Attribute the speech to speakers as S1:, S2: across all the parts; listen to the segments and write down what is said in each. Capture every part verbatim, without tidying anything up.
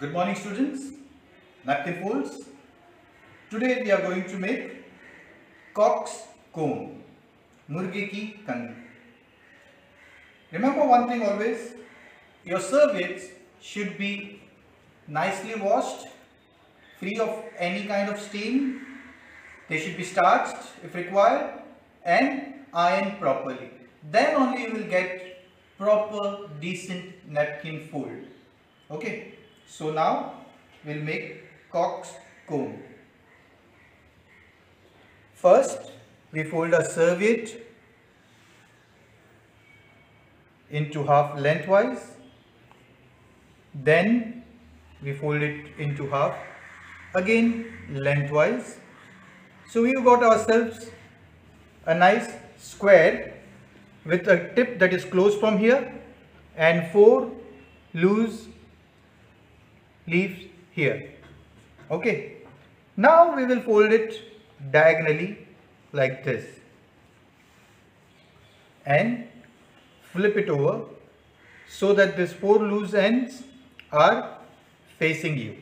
S1: Good morning students, napkin folds. Today we are going to make cock's comb, murge ki kangi. Remember one thing always, your serviettes should be nicely washed, free of any kind of stain. They should be starched if required and ironed properly. Then only you will get proper decent napkin fold. Okay, so now we'll make cock's comb. First we fold a serviette into half lengthwise, then we fold it into half again lengthwise. So we've got ourselves a nice square with a tip that is closed from here and four loose leaves here. Okay, now we will fold it diagonally like this and flip it over so that these four loose ends are facing you.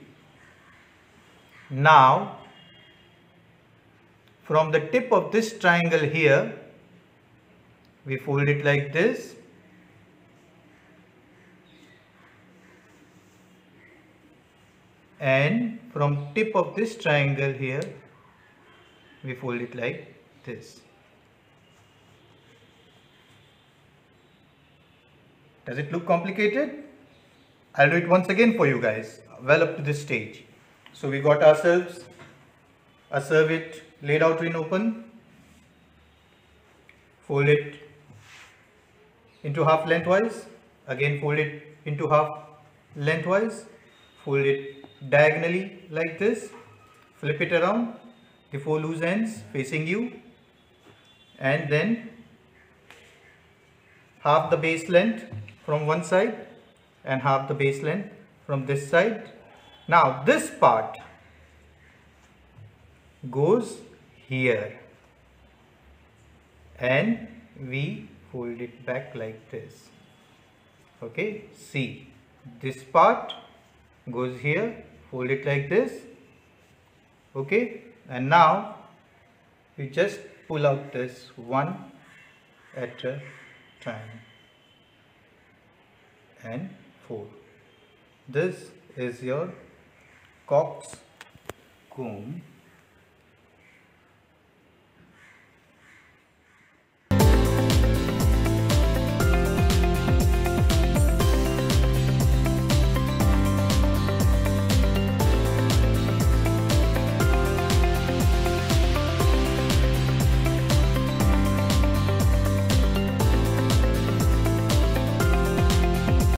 S1: Now from the tip of this triangle here, we fold it like this and from tip of this triangle here, we fold it like this. Does it look complicated? I'll do it once again for you guys, well up to this stage. So we got ourselves a serviette laid out in open, fold it into half lengthwise, again fold it into half lengthwise, fold it diagonally like this, flip it around, the four loose ends facing you, and then half the base length from one side and half the base length from this side. Now this part goes here and we fold it back like this. Okay, see, this part goes here, fold it like this. Okay, and now we just pull out this one at a time and four. This is your cock's comb